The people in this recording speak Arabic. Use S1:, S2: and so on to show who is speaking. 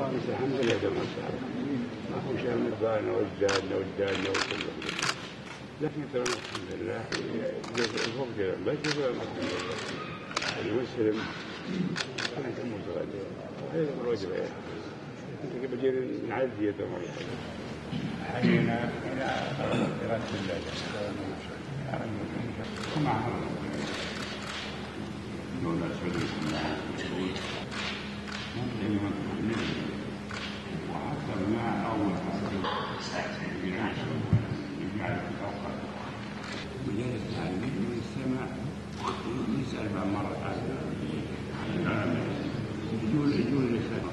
S1: الحمد لله ما شاء الله ما هو شيء من البان وجدالنا وكله، لكن ترى الحمد لله الفوق بس الحمد لله المسلم كانت متغيرة هذا الواجب عليه. أنت بجينا نعدي يد الله حينا إلى إرادة الله ومعهم لولا سبيل الله وحتى ما أول يجعل في الأوقات مجالس العالمين من السماء يسأل بعض مرات عن العالم يجول لسان